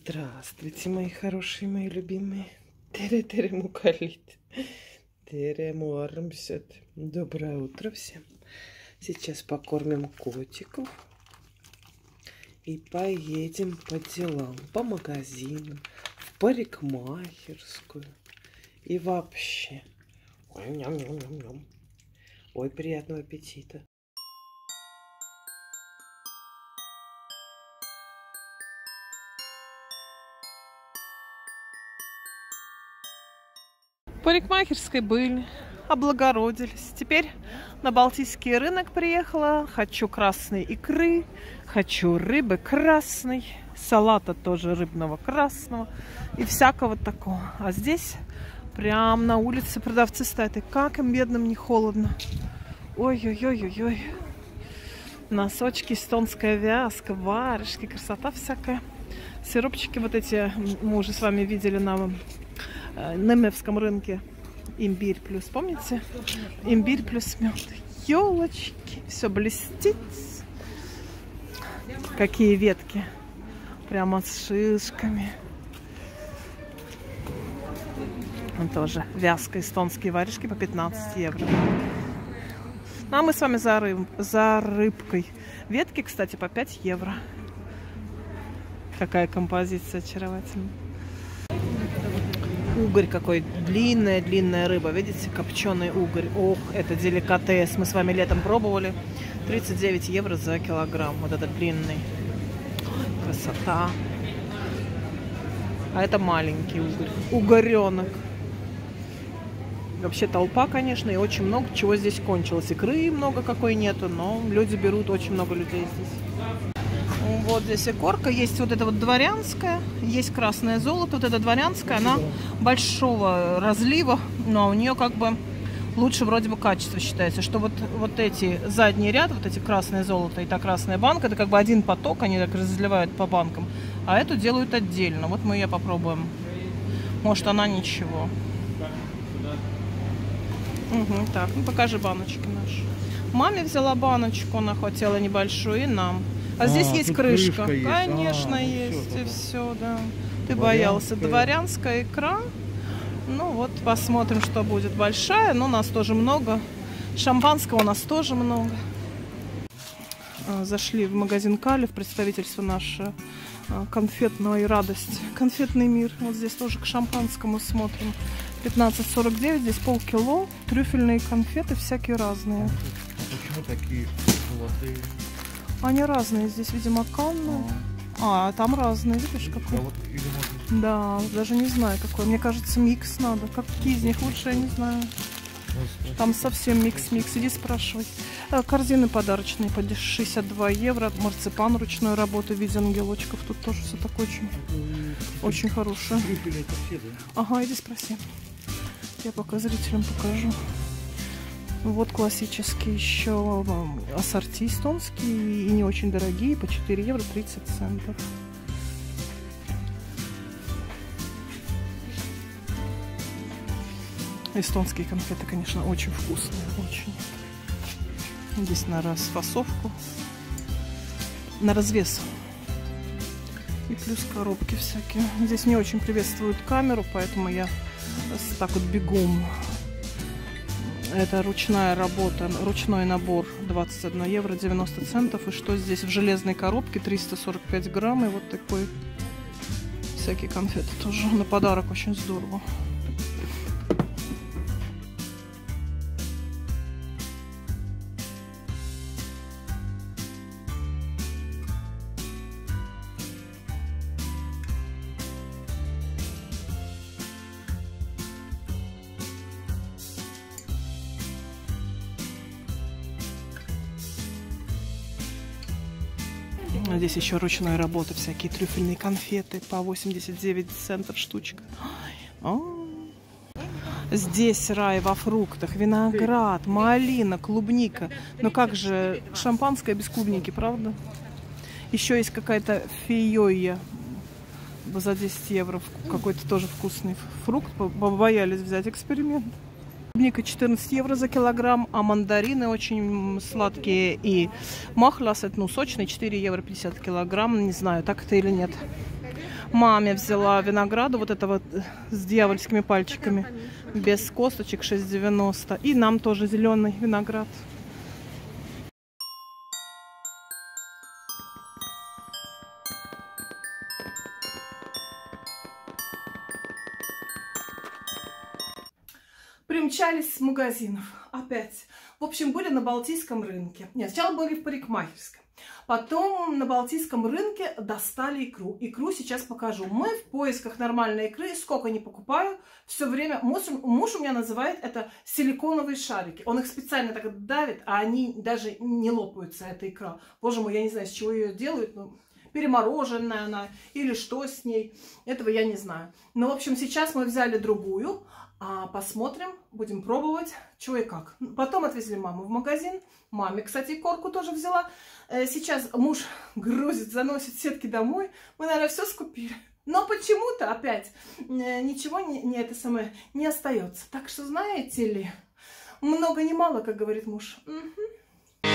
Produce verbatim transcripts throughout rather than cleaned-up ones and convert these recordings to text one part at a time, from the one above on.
Здравствуйте, мои хорошие, мои любимые. Тере-тере мукалит. Тере муармсет. Доброе утро всем. Сейчас покормим котиков. И поедем по делам, по магазинам, в парикмахерскую. И вообще. Ой, ням-ням-ням-ням. Ой, приятного аппетита. В парикмахерской были, облагородились. Теперь на Балтийский рынок приехала. Хочу красной икры, хочу рыбы красной, салата тоже рыбного красного и всякого такого. А здесь прям на улице продавцы стоят. И как им, бедным, не холодно. Ой-ой-ой-ой-ой. Носочки, эстонская вязка, варежки, красота всякая. Сиропчики вот эти мы уже с вами видели на Немевском рынке. Имбирь плюс, помните? Имбирь плюс мед. Елочки, все блестит. Какие ветки. Прямо с шишками. Он тоже вязка, эстонские варежки по пятнадцать евро. Ну, а мы с вами за, рыб, за рыбкой. Ветки, кстати, по пять евро. Какая композиция очаровательная. Угорь какой. Длинная-длинная рыба. Видите, копченый угорь. Ох, это деликатес. Мы с вами летом пробовали. тридцать девять евро за килограмм. Вот этот длинный. Красота. А это маленький угорь. Угоренок. Вообще толпа, конечно, и очень много чего здесь кончилось. Икры много какой нету, но люди берут, очень много людей здесь. Вот здесь икорка, есть вот это вот дворянская, есть красное золото. Вот эта дворянская, она большого разлива, но у нее как бы лучше вроде бы качество считается. Что вот, вот эти задний ряд, вот эти красное золото и та красная банка, это как бы один поток, они так разливают по банкам. А эту делают отдельно. Вот мы ее попробуем. Может, она ничего. Угу, так, ну покажи баночки наши. Маме взяла баночку, она хотела небольшую, и нам. А, а здесь есть крышка. крышка есть. Конечно, а, есть. Все, и все, да. Ты боялся. Дворянская икра. Ну вот, посмотрим, что будет. Большая, но у нас тоже много. Шампанского у нас тоже много. Зашли в магазин Кали, в представительство наше. Конфетная радость. Конфетный мир. Вот здесь тоже к шампанскому смотрим. пятнадцать сорок девять, здесь полкило. Трюфельные конфеты всякие разные. Почему такие золотые? Они разные. Здесь, видимо, канны. А, а там разные. Видишь, какой? Да, вот, или может... да, даже не знаю какой. Мне кажется, микс надо. Какие из них лучше, я не знаю. Там совсем микс-микс. Иди спрашивай. Корзины подарочные по шестьдесят два евро. Марципан ручной работы в виде ангелочков. Тут тоже все такое очень, очень хорошее. Ага, иди спроси. Я пока зрителям покажу. Вот классические еще ассорти эстонские и не очень дорогие. По четыре евро тридцать центов. Эстонские конфеты, конечно, очень вкусные, очень. Здесь на расфасовку, на развес. И плюс коробки всякие. Здесь не очень приветствуют камеру, поэтому я так вот бегом. Это ручная работа, ручной набор двадцать один евро девяносто центов. И что здесь в железной коробке? триста сорок пять грамм. И вот такой всякие конфеты тоже на подарок, очень здорово. Здесь еще ручной работы, всякие трюфельные конфеты по восемьдесят девять центов штучка. Здесь рай во фруктах, виноград, малина, клубника. Но как же шампанское без клубники, правда? Еще есть какая-то фейоя за десять евро. Какой-то тоже вкусный фрукт. Побоялись взять эксперимент. Клубника четырнадцать евро за килограмм, а мандарины очень сладкие и махлас, ну, сочный, четыре евро пятьдесят килограмм. Не знаю, так это или нет. Маме взяла винограда, вот это вот с дьявольскими пальчиками, без косточек, шесть девяносто. И нам тоже зеленый виноград. Примчались с магазинов опять. В общем, были на Балтийском рынке. Нет, сначала были в парикмахерской. Потом на Балтийском рынке достали икру. Икру сейчас покажу. Мы в поисках нормальной икры. Сколько не покупаю, все время... Муж, муж у меня называет это силиконовые шарики. Он их специально так давит, а они даже не лопаются, эта икра. Боже мой, я не знаю, с чего ее делают. Но перемороженная она или что с ней. Этого я не знаю. Но, в общем, сейчас мы взяли другую. А посмотрим, будем пробовать, что и как. Потом отвезли маму в магазин. Маме, кстати, корку тоже взяла. Сейчас муж грузит, заносит сетки домой. Мы, наверное, все скупили. Но почему-то опять ничего не, не, это самое, не остается. Так что, знаете ли, много не мало, как говорит муж. Угу.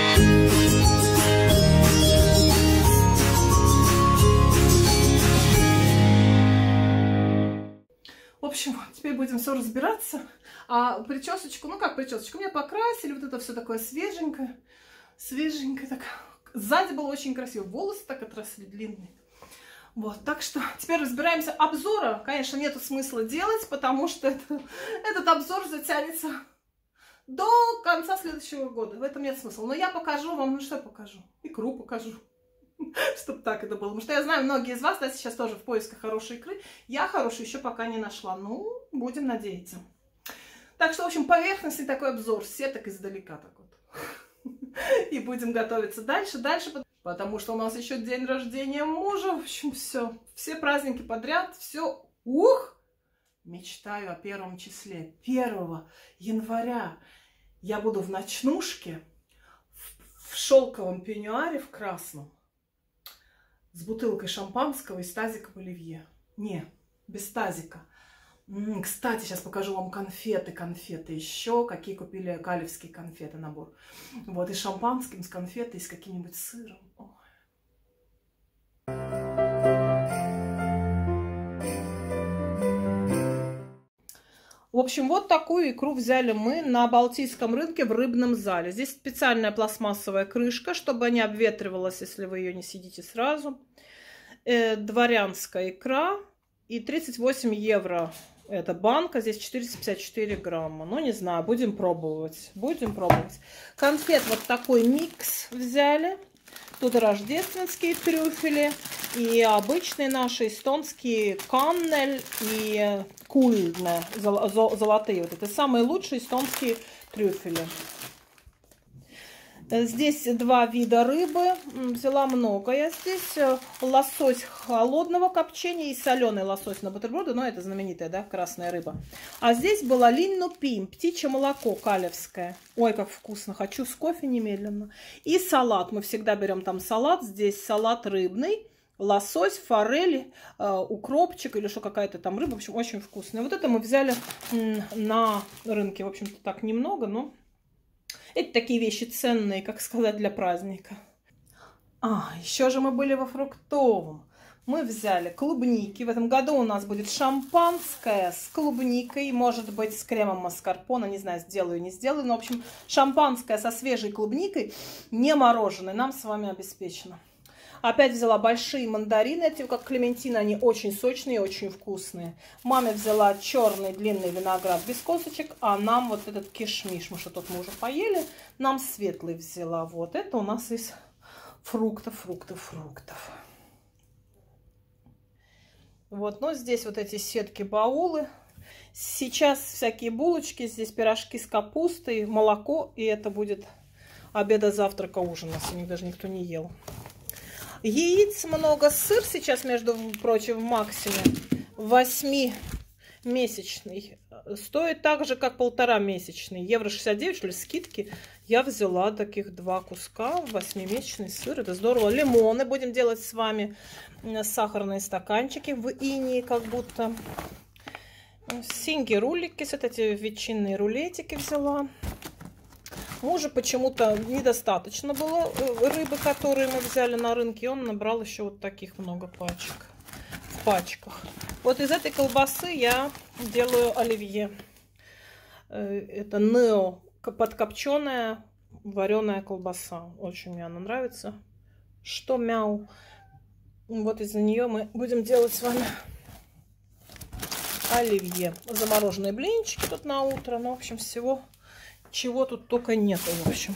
В общем, теперь будем все разбираться. А причесочку, ну как причесочку, меня покрасили, вот это все такое свеженькое, свеженькое. Так. Сзади было очень красиво, волосы так отросли длинные. Вот, так что теперь разбираемся. Обзора, конечно, нету смысла делать, потому что это, этот обзор затянется до конца следующего года. В этом нет смысла. Но я покажу вам, ну что я покажу? Икру покажу. Чтобы так это было. Потому что я знаю, многие из вас, да, сейчас тоже в поисках хорошей икры. Я хорошую еще пока не нашла. Ну, будем надеяться. Так что, в общем, поверхностный такой обзор. Сеток издалека так вот. И будем готовиться дальше, дальше. Потому что у нас еще день рождения мужа. В общем, все. Все праздники подряд. Все. Ух! Мечтаю о первом числе. первого января я буду в ночнушке, в шелковом пеньюаре, в красном. С бутылкой шампанского и с тазиком оливье. Не, без тазика. М-м, кстати, сейчас покажу вам конфеты. Конфеты еще. Какие купили калевские конфеты, набор. Вот и с шампанским, с конфетой, и с каким-нибудь сыром. Ой. В общем, вот такую икру взяли мы на Балтийском рынке в рыбном зале. Здесь специальная пластмассовая крышка, чтобы не обветривалась, если вы ее не съедите сразу. Э, дворянская икра. И тридцать восемь евро эта банка. Здесь четыреста пятьдесят четыре грамма. Ну, не знаю, будем пробовать. Будем пробовать. Конфет вот такой микс взяли. Тут рождественские трюфели и обычные наши эстонские каннель и кульне, золотые. Вот это самые лучшие эстонские трюфели. Здесь два вида рыбы. Взяла много я здесь. Лосось холодного копчения и соленый лосось на бутерброды. Но это знаменитая, да, красная рыба. А здесь была линнупим, птичье молоко калевское. Ой, как вкусно. Хочу с кофе немедленно. И салат. Мы всегда берем там салат. Здесь салат рыбный. Лосось, форель, укропчик или что какая-то там рыба. В общем, очень вкусная. Вот это мы взяли на рынке. В общем-то, так немного, но... Это такие вещи ценные, как сказать, для праздника. А, еще же мы были во фруктовом. Мы взяли клубники. В этом году у нас будет шампанское с клубникой. Может быть, с кремом маскарпоне. Не знаю, сделаю, не сделаю. Но, в общем, шампанское со свежей клубникой, не мороженое. Нам с вами обеспечено. Опять взяла большие мандарины, эти как клементины, они очень сочные, очень вкусные. Маме взяла черный длинный виноград без косточек, а нам вот этот кишмиш, мы что тут мы уже поели, нам светлый взяла. Вот это у нас из фруктов, фруктов, фруктов. Вот, но здесь вот эти сетки, баулы. Сейчас всякие булочки, здесь пирожки с капустой, молоко, и это будет обеда, завтрака, ужина, сегодня даже никто не ел. Яиц много, сыр сейчас, между прочим, в Максиме восьмимесячный. Стоит так же, как полторамесячный. Евро шестьдесят девять, что ли, скидки. Я взяла таких два куска, восьмимесячный сыр. Это здорово. Лимоны будем делать с вами. Сахарные стаканчики в инии как будто. Синьки рулики, вот эти ветчинные рулетики взяла. Мужу почему-то недостаточно было рыбы, которые мы взяли на рынке. И он набрал еще вот таких много пачек. в пачках. Вот из этой колбасы я делаю оливье. Это нео, подкопченая вареная колбаса. Очень мне она нравится. Что мяу. Вот из-за нее мы будем делать с вами оливье. Замороженные блинчики тут на утро. Ну, в общем, всего, чего тут только нету, в общем.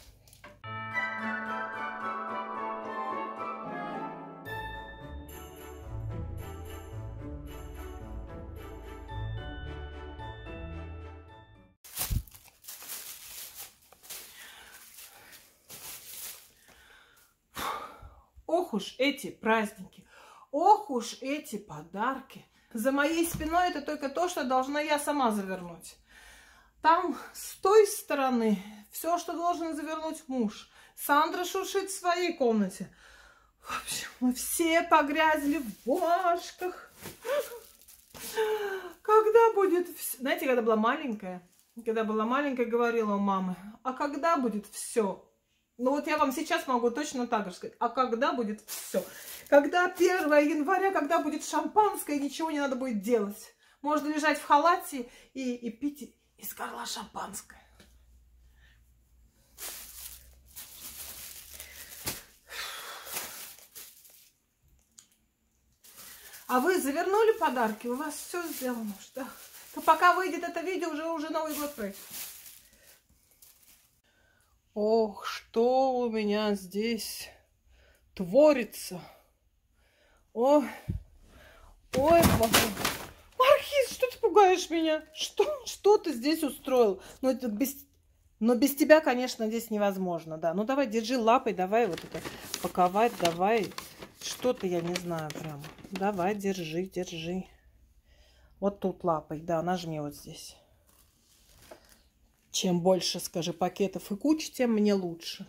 Ох уж эти праздники, ох уж эти подарки. За моей спиной это только то, что должна я сама завернуть. Там с той стороны все, что должен завернуть муж. Сандра шуршит в своей комнате. В общем, мы все погрязли в бумажках. Когда будет... Знаете, когда была маленькая, когда была маленькая, говорила у мамы, а когда будет все? Ну вот я вам сейчас могу точно так же сказать. А когда будет все? Когда первого января, когда будет шампанское, ничего не надо будет делать. Можно лежать в халате и, и пить из горла шампанское. А вы завернули подарки? У вас все сделано, что? То пока выйдет это видео, уже уже Новый год пройдет. Ох, что у меня здесь творится. Ой, ой, Маркиз, что ты пугаешь меня? Что, что ты здесь устроил? Ну, это без, но без тебя, конечно, здесь невозможно, да. Ну, давай, держи лапой, давай вот это паковать, давай. Что-то я не знаю прям. Давай, держи, держи. Вот тут лапой, да, нажми вот здесь. Чем больше, скажи, пакетов и куч, тем мне лучше.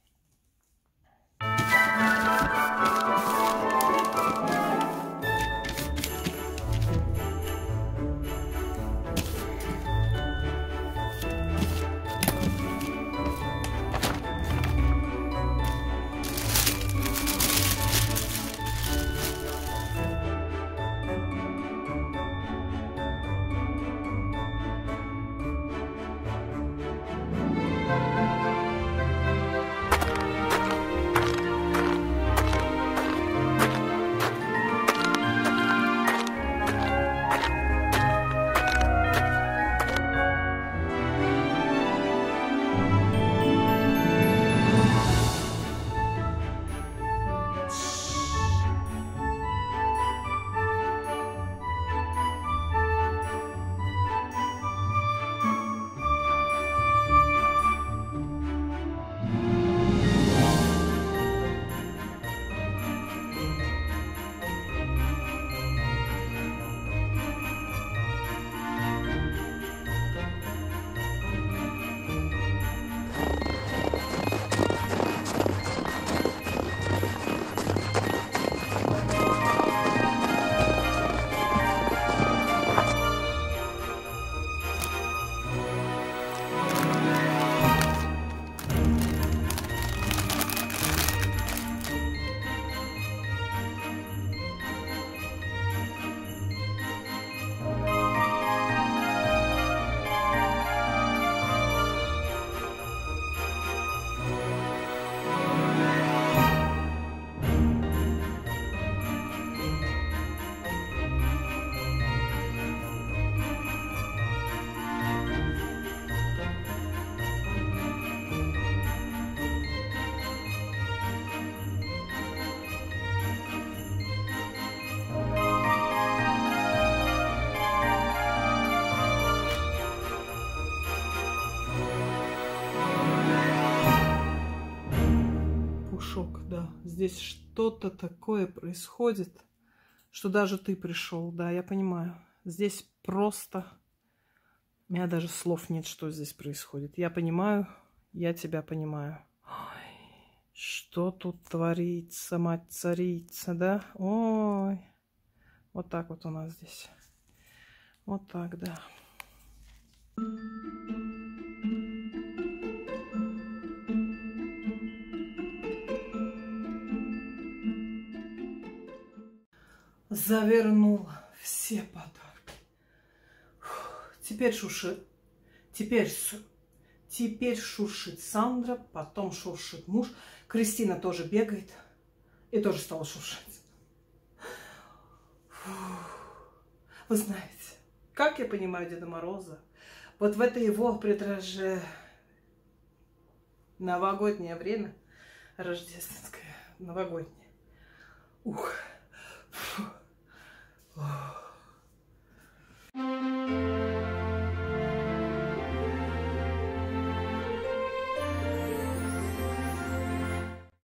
Да, здесь что-то такое происходит, что даже ты пришел, да, я понимаю. Здесь просто... У меня даже слов нет, что здесь происходит. Я понимаю, я тебя понимаю. Ой, что тут творится, мать царица, да? Ой, вот так вот у нас здесь. Вот так, да. завернула все подарки. Фух, теперь шуршит. Теперь, теперь шуршит Сандра, потом шуршит муж. Кристина тоже бегает и тоже стала шуршать. Фух. Вы знаете, как я понимаю Деда Мороза, вот в это его предраже новогоднее время, рождественское, новогоднее. Ух,